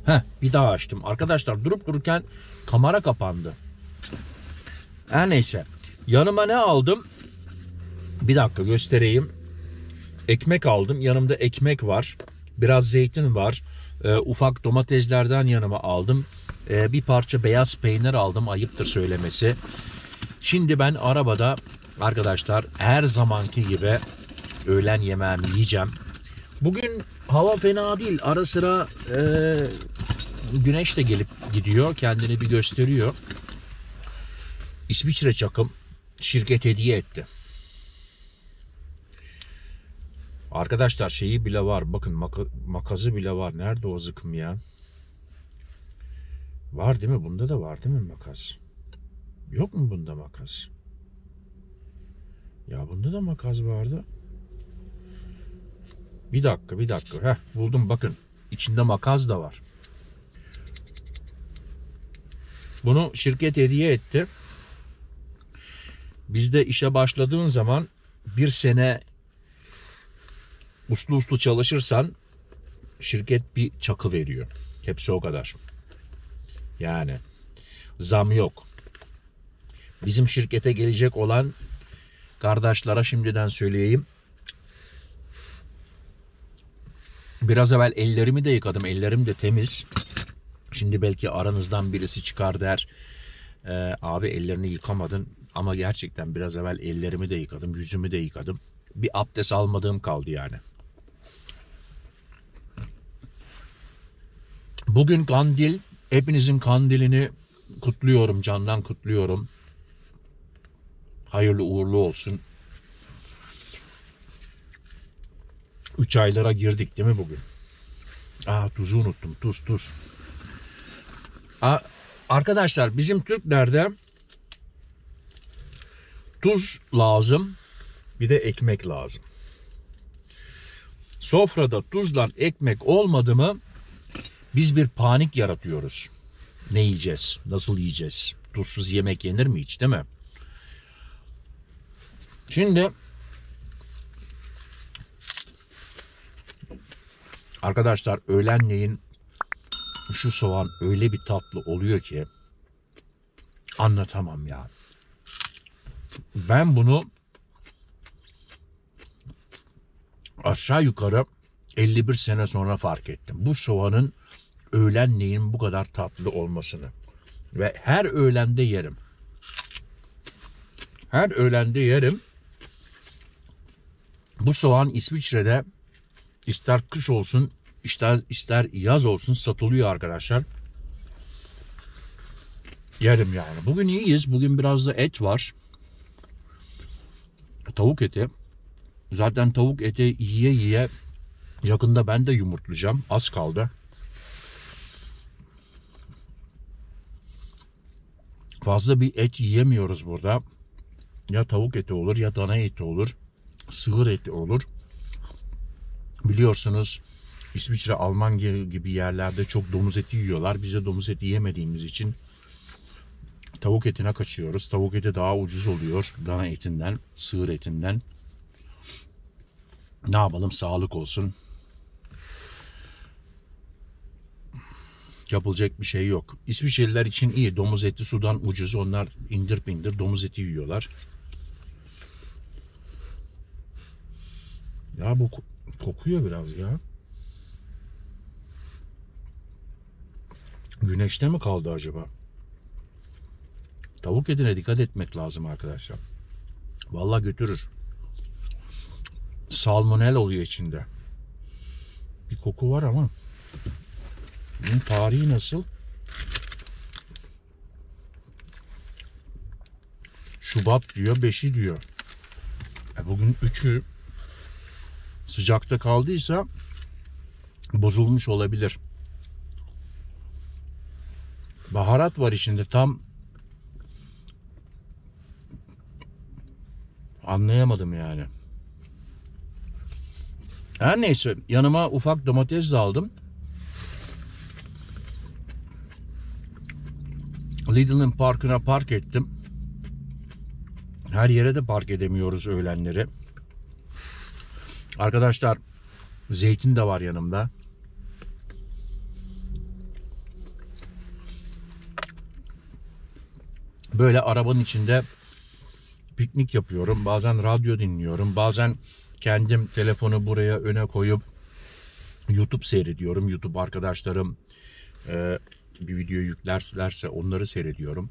Bir daha açtım. Arkadaşlar durup dururken kamera kapandı. Her neyse. Yanıma ne aldım? Bir dakika göstereyim. Ekmek aldım. Yanımda ekmek var. Biraz zeytin var. Ufak domateslerden yanıma aldım. Bir parça beyaz peynir aldım. Ayıptır söylemesi. Şimdi ben arabada arkadaşlar her zamanki gibi öğlen yemeğimi yiyeceğim. Bugün hava fena değil. Ara sıra güneş de gelip gidiyor. Kendini bir gösteriyor. İsviçre çakım şirket hediye etti. Arkadaşlar şeyi bile var. Bakın makazı bile var. Nerede o zıkım ya? Var değil mi? Bunda da var değil mi makas? Yok mu bunda makas? Ya bunda da makas vardı. Bir dakika. Buldum bakın. İçinde makas da var. Bunu şirket hediye etti. Bizde işe başladığın zaman bir sene uslu çalışırsan şirket bir çakı veriyor. Hepsi o kadar. Yani zam yok. Bizim şirkete gelecek olan kardeşlere şimdiden söyleyeyim. Biraz evvel ellerimi de yıkadım. Ellerim de temiz. Şimdi belki aranızdan birisi çıkar der. Abi ellerini yıkamadın. Ama gerçekten biraz evvel ellerimi de yıkadım. Yüzümü de yıkadım. Bir abdest almadığım kaldı yani. Bugün kandil. Hepinizin kandilini kutluyorum. Candan kutluyorum. Hayırlı uğurlu olsun. 3 aylara girdik değil mi bugün? Tuzu unuttum. Tuz. Arkadaşlar bizim Türklerde tuz lazım. Bir de ekmek lazım. Sofrada tuzla ekmek olmadı mı biz bir panik yaratıyoruz. Ne yiyeceğiz? Nasıl yiyeceğiz? Tuzsuz yemek yenir mi hiç değil mi? Şimdi arkadaşlar öğlenleyin şu soğan öyle bir tatlı oluyor ki anlatamam ya. Ben bunu aşağı yukarı 51 sene sonra fark ettim. Bu soğanın öğlenleyin bu kadar tatlı olmasını. Ve her öğlende yerim. Her öğlende yerim. Bu soğan İsviçre'de ister kış olsun ister yaz olsun satılıyor arkadaşlar. Yerim yani. Bugün iyiyiz. Bugün biraz da et var. Tavuk eti. Zaten tavuk eti yiye yakında ben de yumurtlayacağım. Az kaldı. Fazla bir et yiyemiyoruz burada. Ya tavuk eti olur ya dana eti olur. Sığır eti olur. Biliyorsunuz İsviçre, Almanya gibi yerlerde çok domuz eti yiyorlar. Biz de domuz eti yemediğimiz için tavuk etine kaçıyoruz. Tavuk eti daha ucuz oluyor dana etinden, sığır etinden. Ne yapalım, sağlık olsun. Yapılacak bir şey yok. İsviçreliler için iyi. Domuz eti sudan ucuz. Onlar indir bindir domuz eti yiyorlar. Ya bu kokuyor biraz ya. Güneşte mi kaldı acaba? Tavuk etine dikkat etmek lazım arkadaşlar. Vallahi götürür. Salmonel oluyor içinde. Bir koku var ama. Bunun tarihi nasıl? Şubat diyor, 5'i diyor. Bugün 3'ü sıcakta kaldıysa bozulmuş olabilir. Baharat var içinde, tam anlayamadım yani. Her neyse, yanıma ufak domates de aldım. Lidl'ın parkına park ettim. Her yere de park edemiyoruz öğlenleri. Arkadaşlar zeytin de var yanımda. Böyle arabanın içinde piknik yapıyorum. Bazen radyo dinliyorum. Bazen kendim telefonu buraya öne koyup YouTube seyrediyorum. YouTube arkadaşlarım bir video yüklerlerse onları seyrediyorum.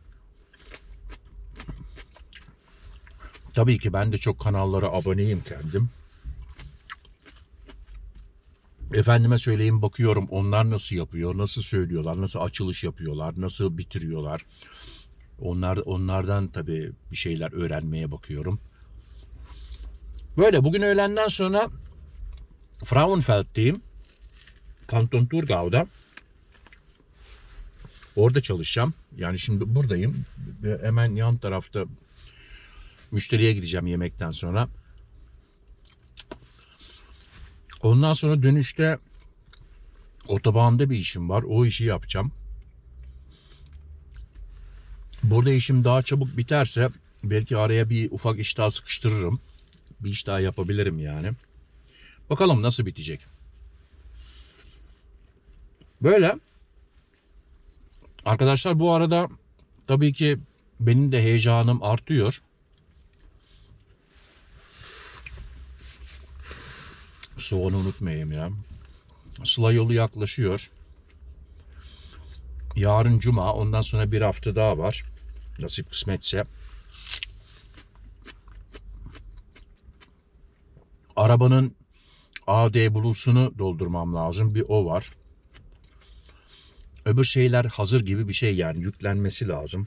Tabii ki ben de çok kanallara aboneyim kendim. Efendime söyleyeyim, bakıyorum onlar nasıl yapıyor, nasıl söylüyorlar, nasıl açılış yapıyorlar, nasıl bitiriyorlar. Onlardan tabii bir şeyler öğrenmeye bakıyorum. Böyle bugün öğlenden sonra Frauenfeld'teyim. Kanton Thurgau'da. Orada çalışacağım. Yani şimdi buradayım. Hemen yan tarafta müşteriye gideceğim yemekten sonra. Ondan sonra dönüşte otobanda bir işim var. O işi yapacağım. Burada işim daha çabuk biterse belki araya bir ufak iş daha sıkıştırırım. Bir iş daha yapabilirim yani. Bakalım nasıl bitecek. Böyle. Arkadaşlar bu arada tabii ki benim de heyecanım artıyor. Soğanı unutmayayım ya. Sıla yolu yaklaşıyor. Yarın cuma, ondan sonra bir hafta daha var. Nasip kısmetse. Arabanın AD Blues'unu doldurmam lazım. Bir o var. Öbür şeyler hazır gibi bir şey, yani yüklenmesi lazım.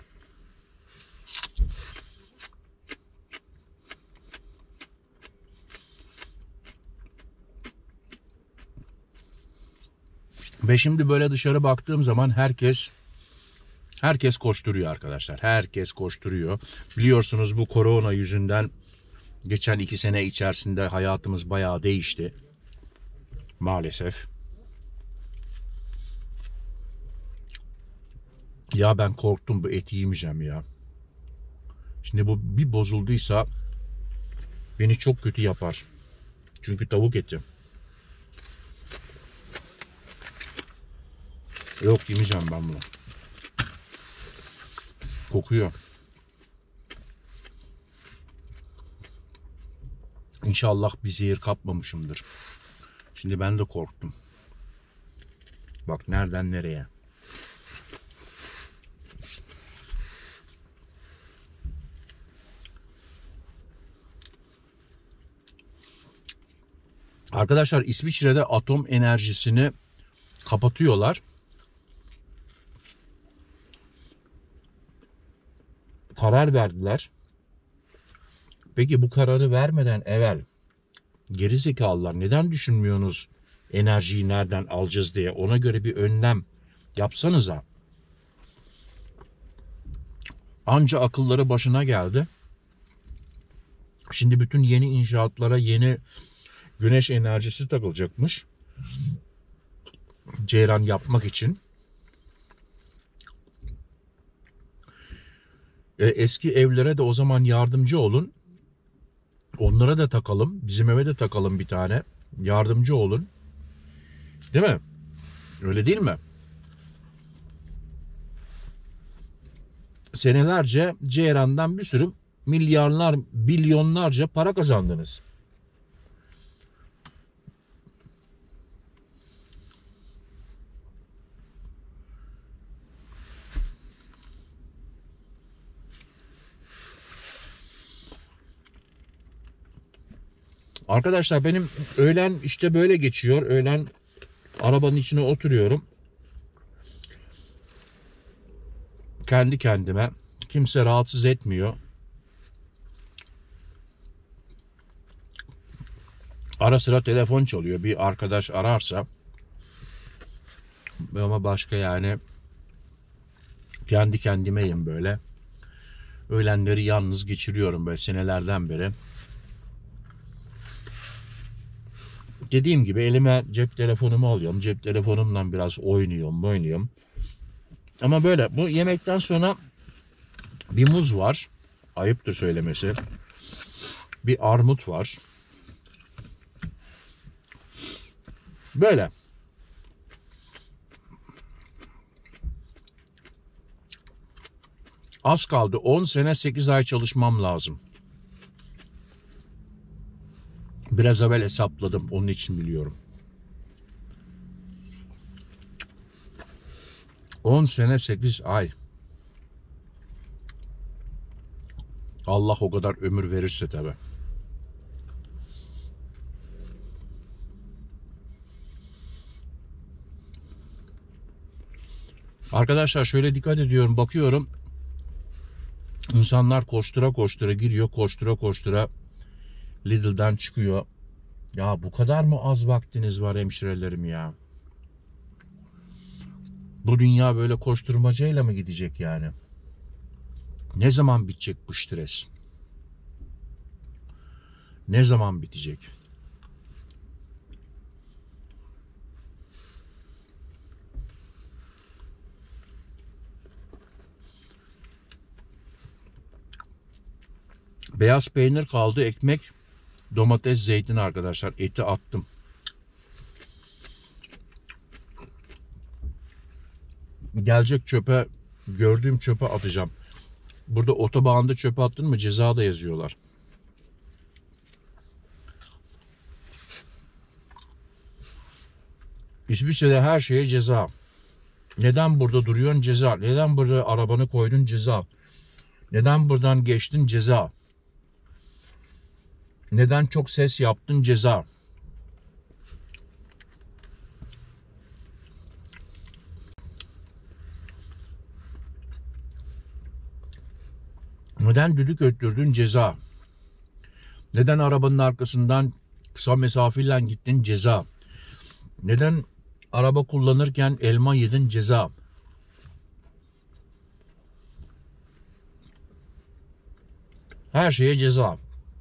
Ve şimdi böyle dışarı baktığım zaman herkes koşturuyor arkadaşlar. Herkes koşturuyor. Biliyorsunuz bu korona yüzünden geçen 2 sene içerisinde hayatımız bayağı değişti. Maalesef. Ya ben korktum, bu eti yemeyeceğim ya. Şimdi bu bir bozulduysa beni çok kötü yapar. Çünkü tavuk eti. Yok, yemeyeceğim ben bunu. Kokuyor. İnşallah bir zehir kapmamışımdır. Şimdi ben de korktum. Bak nereden nereye. Arkadaşlar İsviçre'de atom enerjisini kapatıyorlar. Karar verdiler. Peki bu kararı vermeden evvel gerizekalılar neden düşünmüyorsunuz enerjiyi nereden alacağız diye? Ona göre bir önlem yapsanıza. Anca akılları başına geldi. Şimdi bütün yeni inşaatlara yeni güneş enerjisi takılacakmış. Ceyran yapmak için. Eski evlere de o zaman yardımcı olun. Onlara da takalım. Bizim eve de takalım bir tane. Yardımcı olun. Değil mi? Öyle değil mi? Senelerce Ceyran'dan bir sürü milyarlar, bilyonlarca para kazandınız. Arkadaşlar benim öğlen işte böyle geçiyor. Öğlen arabanın içine oturuyorum. Kendi kendime. Kimse rahatsız etmiyor. Ara sıra telefon çalıyor. Bir arkadaş ararsa. Ama başka yani kendi kendimeyim böyle. Öğlenleri yalnız geçiriyorum böyle senelerden beri. Dediğim gibi elime cep telefonumu alıyorum. Cep telefonumla biraz oynuyorum. Ama böyle bu yemekten sonra bir muz var. Ayıptır söylemesi. Bir armut var. Böyle. Az kaldı. 10 sene 8 ay çalışmam lazım. Biraz evvel hesapladım. Onun için biliyorum. 10 sene 8 ay. Allah o kadar ömür verirse tabii. Arkadaşlar şöyle dikkat ediyorum, bakıyorum. İnsanlar koştura koştura giriyor, koştura koştura Lidl'den çıkıyor. Ya bu kadar mı az vaktiniz var hemşirelerim ya? Bu dünya böyle koşturmacayla mı gidecek yani? Ne zaman bitecek bu stres? Ne zaman bitecek? Beyaz peynir kaldı, ekmek, domates, zeytin arkadaşlar. Eti attım. Gelecek çöpe, gördüğüm çöpe atacağım. Burada otobanda çöpe attın mı ceza da yazıyorlar. İsviçre'de her şeye ceza. Neden burada duruyorsun? Ceza. Neden burada arabanı koydun? Ceza. Neden buradan geçtin? Ceza. Neden çok ses yaptın? Ceza. Neden düdük öttürdün? Ceza. Neden arabanın arkasından kısa mesafeyle gittin? Ceza. Neden araba kullanırken elma yedin? Ceza. Her şeye ceza.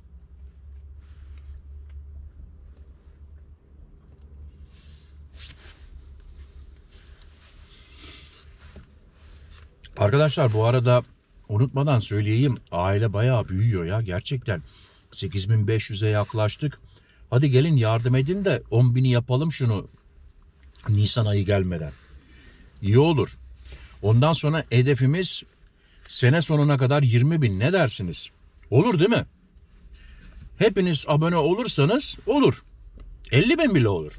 Arkadaşlar bu arada unutmadan söyleyeyim, aile bayağı büyüyor ya gerçekten. 8500'e yaklaştık. Hadi gelin yardım edin de 10.000'i yapalım şunu Nisan ayı gelmeden. İyi olur. Ondan sonra hedefimiz sene sonuna kadar 20.000, ne dersiniz? Olur değil mi? Hepiniz abone olursanız olur. 50.000 bile olur.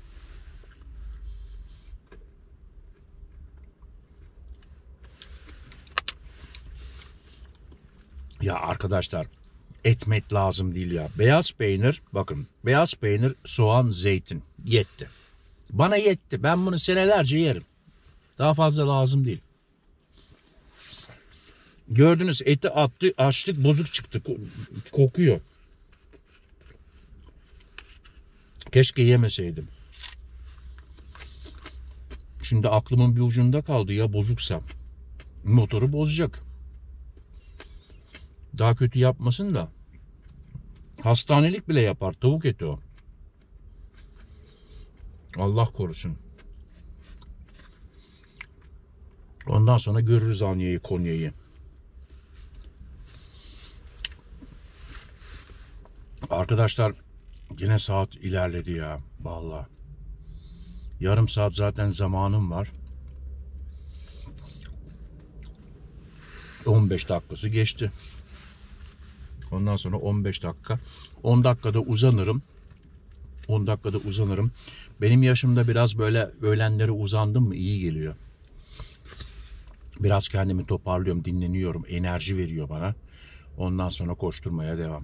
Ya arkadaşlar, etmet lazım değil ya. Beyaz peynir, bakın, beyaz peynir, soğan, zeytin yetti. Bana yetti. Ben bunu senelerce yerim. Daha fazla lazım değil. Gördünüz, eti attı, açtık, bozuk çıktı. Kokuyor. Keşke yemeseydim. Şimdi aklımın bir ucunda kaldı, ya bozuksam. Motoru bozacak. Daha kötü yapmasın da. Hastanelik bile yapar. Tavuk eti o. Allah korusun. Ondan sonra görürüz Anya'yı, Konya'yı. Arkadaşlar yine saat ilerledi ya. Vallahi. Yarım saat zaten zamanım var. 15 dakikası geçti. Ondan sonra 15 dakika. 10 dakikada uzanırım. 10 dakikada uzanırım. Benim yaşımda biraz böyle öğlenleri uzandım mı iyi geliyor. Biraz kendimi toparlıyorum, dinleniyorum. Enerji veriyor bana. Ondan sonra koşturmaya devam.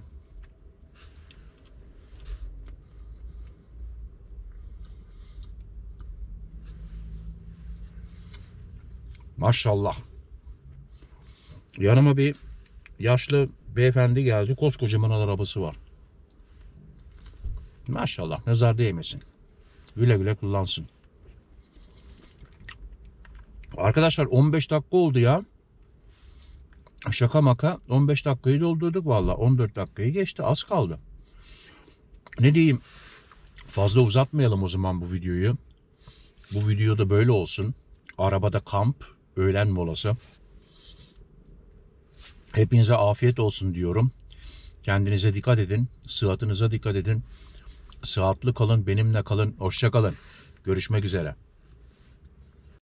Maşallah. Yanıma bir yaşlı beyefendi geldi. Koskocaman arabası var. Maşallah, nazar değmesin. Güle güle kullansın. Arkadaşlar 15 dakika oldu ya. Şaka maka 15 dakikayı doldurduk valla. 14 dakikayı geçti, az kaldı. Ne diyeyim? Fazla uzatmayalım o zaman bu videoyu. Bu videoda böyle olsun. Arabada kamp, öğlen molası. Hepinize afiyet olsun diyorum. Kendinize dikkat edin. Sıhhatınıza dikkat edin. Sıhhatli kalın, benimle kalın. Hoşça kalın. Görüşmek üzere.